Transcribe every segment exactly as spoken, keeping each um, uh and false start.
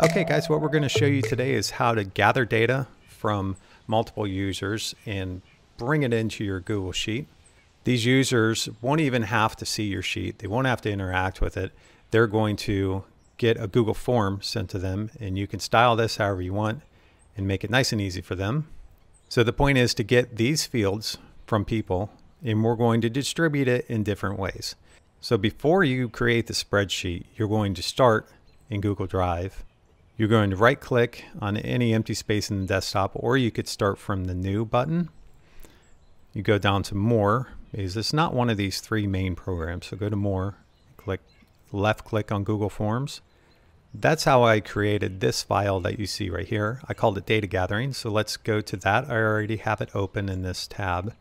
Okay guys, what we're going to show you today is how to gather data from multiple users and bring it into your Google Sheet. These users won't even have to see your sheet. They won't have to interact with it. They're going to get a Google form sent to them, and you can style this however you want and make it nice and easy for them. So the point is to get these fields from people, and we're going to distribute it in different ways. So before you create the spreadsheet, you're going to start in Google Drive. You're going to right click on any empty space in the desktop, or you could start from the new button. You go down to more, because it's not one of these three main programs. So go to more, click left click on Google Forms. That's how I created this file that you see right here. I called it data gathering. So let's go to that. I already have it open in this tab.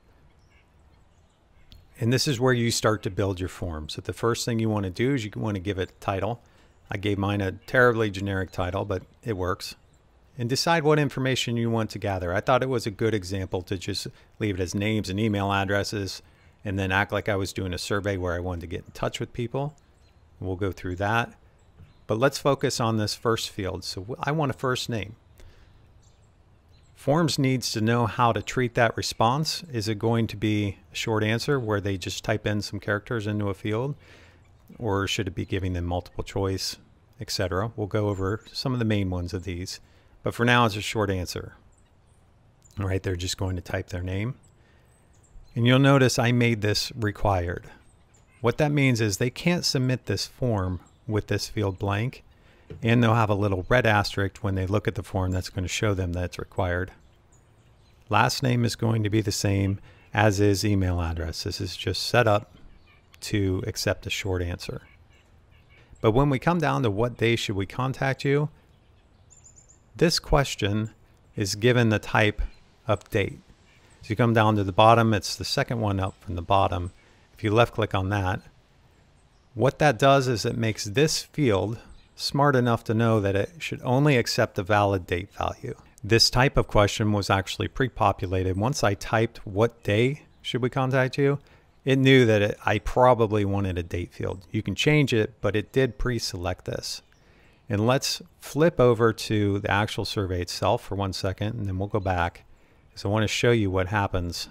And this is where you start to build your form. So the first thing you want to do is you want to give it a title. I gave mine a terribly generic title, but it works. And decide what information you want to gather. I thought it was a good example to just leave it as names and email addresses and then act like I was doing a survey where I wanted to get in touch with people. We'll go through that. But let's focus on this first field. So I want a first name. Forms needs to know how to treat that response. Is it going to be a short answer where they just type in some characters into a field? Or should it be giving them multiple choice, et cetera? We'll go over some of the main ones of these. But for now, it's a short answer. All right, they're just going to type their name. And you'll notice I made this required. What that means is they can't submit this form with this field blank, and they'll have a little red asterisk when they look at the form that's going to show them that it's required. Last name is going to be the same as is email address. This is just set up to accept a short answer. But when we come down to what day should we contact you, this question is given the type of date. So you come down to the bottom, it's the second one up from the bottom. If you left click on that, what that does is it makes this field smart enough to know that it should only accept a valid date value. This type of question was actually pre-populated. Once I typed what day should we contact you, it knew that it, I probably wanted a date field. You can change it, but it did pre-select this. And let's flip over to the actual survey itself for one second, and then we'll go back. So I want to show you what happens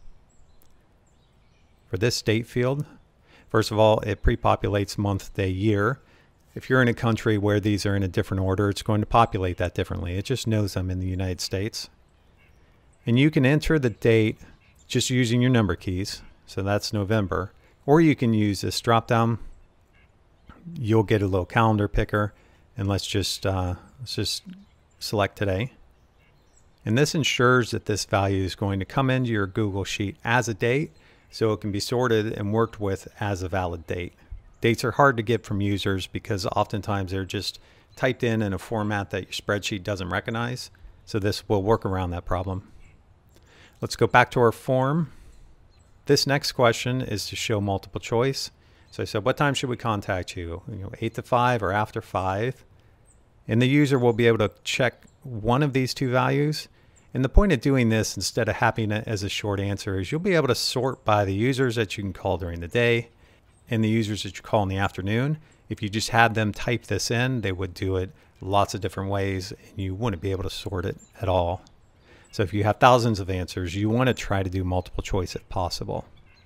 for this date field. First of all, it pre-populates month, day, year. If you're in a country where these are in a different order, it's going to populate that differently. It just knows I'm in the United States. And you can enter the date just using your number keys. So that's November. Or you can use this drop down. You'll get a little calendar picker. And let's just, uh, let's just select today. And this ensures that this value is going to come into your Google Sheet as a date, so it can be sorted and worked with as a valid date. Dates are hard to get from users because oftentimes they're just typed in in a format that your spreadsheet doesn't recognize. So this will work around that problem. Let's go back to our form. This next question is to show multiple choice. So I said, what time should we contact you? You know, eight to five or after five? And the user will be able to check one of these two values. And the point of doing this instead of having it as a short answer is you'll be able to sort by the users that you can call during the day and the users that you call in the afternoon. If you just had them type this in, they would do it lots of different ways and you wouldn't be able to sort it at all. So if you have thousands of answers, you want to try to do multiple choice if possible.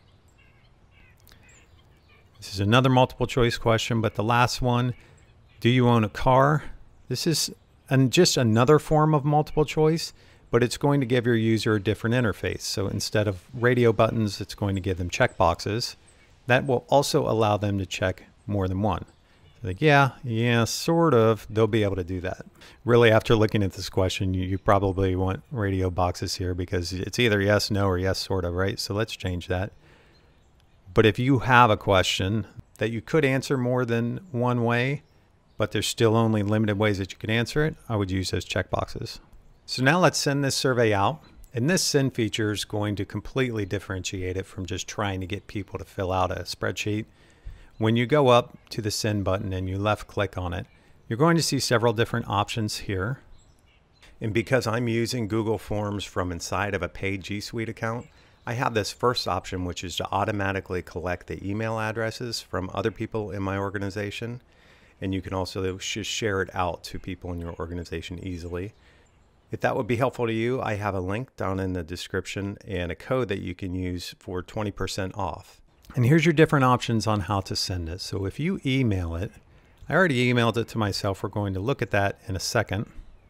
This is another multiple choice question, but the last one, do you own a car? This is an, just another form of multiple choice, but it's going to give your user a different interface. So instead of radio buttons, it's going to give them checkboxes. That will also allow them to check more than one. Like, yeah, yeah, sort of. They'll be able to do that. Really, after looking at this question, you, you probably want radio boxes here because it's either yes, no, or yes, sort of, right? So let's change that. But if you have a question that you could answer more than one way, but there's still only limited ways that you can answer it, I would use those checkboxes. So now let's send this survey out. And this send feature is going to completely differentiate it from just trying to get people to fill out a spreadsheet. When you go up to the send button and you left click on it, you're going to see several different options here. And because I'm using Google Forms from inside of a paid G Suite account, I have this first option, which is to automatically collect the email addresses from other people in my organization. and you can also just share it out to people in your organization easily. If that would be helpful to you, I have a link down in the description and a code that you can use for twenty percent off. And here's your different options on how to send it. So if you email it, I already emailed it to myself. We're going to look at that in a second.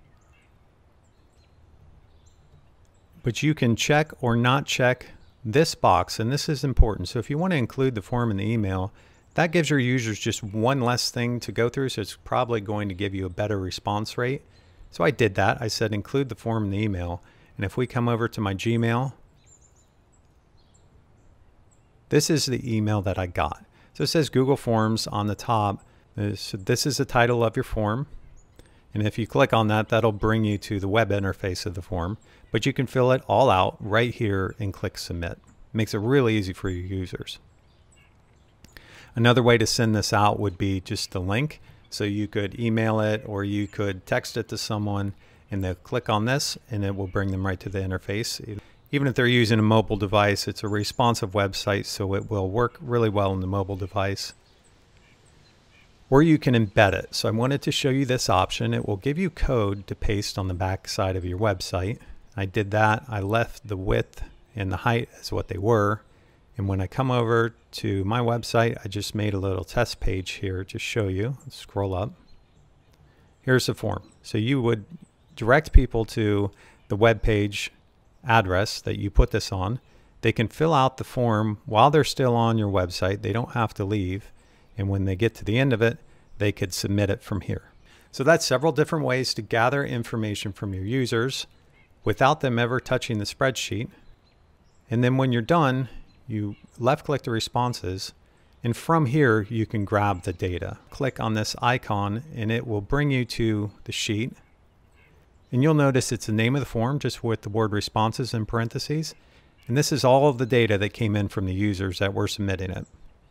But you can check or not check this box, and this is important. So if you want to include the form in the email, that gives your users just one less thing to go through, so it's probably going to give you a better response rate. So I did that. I said include the form in the email. And if we come over to my Gmail, this is the email that I got. So it says Google Forms on the top. So this is the title of your form. And if you click on that, that'll bring you to the web interface of the form. But you can fill it all out right here and click submit. Makes it really easy for your users. Another way to send this out would be just the link. So you could email it or you could text it to someone and they'll click on this and it will bring them right to the interface. Even if they're using a mobile device, it's a responsive website, so it will work really well on the mobile device. Or you can embed it. So I wanted to show you this option. It will give you code to paste on the back side of your website. I did that. I left the width and the height as what they were. And when I come over to my website, I just made a little test page here to show you. Let's scroll up. Here's the form. So you would direct people to the web page address that you put this on. They can fill out the form while they're still on your website. They don't have to leave. And when they get to the end of it, they could submit it from here. So that's several different ways to gather information from your users without them ever touching the spreadsheet. And then when you're done, you left click the responses, and from here you can grab the data. Click on this icon and it will bring you to the sheet. And you'll notice it's the name of the form just with the word responses in parentheses. And this is all of the data that came in from the users that were submitting it.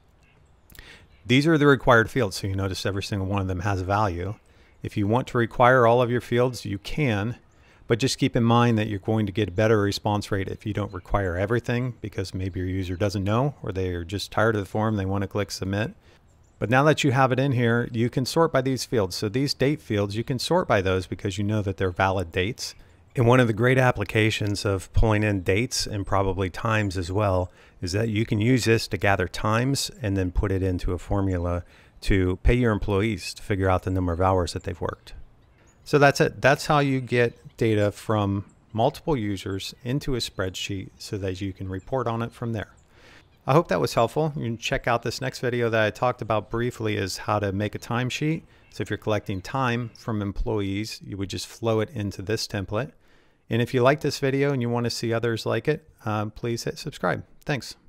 These are the required fields, so you notice every single one of them has a value. If you want to require all of your fields, you can, but just keep in mind that you're going to get a better response rate if you don't require everything, because maybe your user doesn't know or they're just tired of the form, they want to click submit. But now that you have it in here, you can sort by these fields. So these date fields, you can sort by those because you know that they're valid dates. And one of the great applications of pulling in dates and probably times as well is that you can use this to gather times and then put it into a formula to pay your employees to figure out the number of hours that they've worked. So that's it. That's how you get data from multiple users into a spreadsheet so that you can report on it from there. I hope that was helpful. You can check out this next video that I talked about briefly is how to make a timesheet. So if you're collecting time from employees, you would just flow it into this template. And if you like this video and you want to see others like it, uh, please hit subscribe. Thanks.